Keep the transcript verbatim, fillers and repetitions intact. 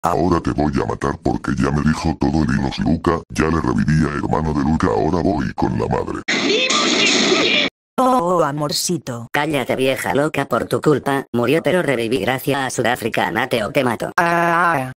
Ahora te voy a matar porque ya me dijo todo el Inos Luca, ya le reviví a hermano de Luca, ahora voy con la madre. Oh, amorcito. Cállate vieja loca, por tu culpa, murió pero reviví gracias a Sudáfrica, Nateo te mato. Ah.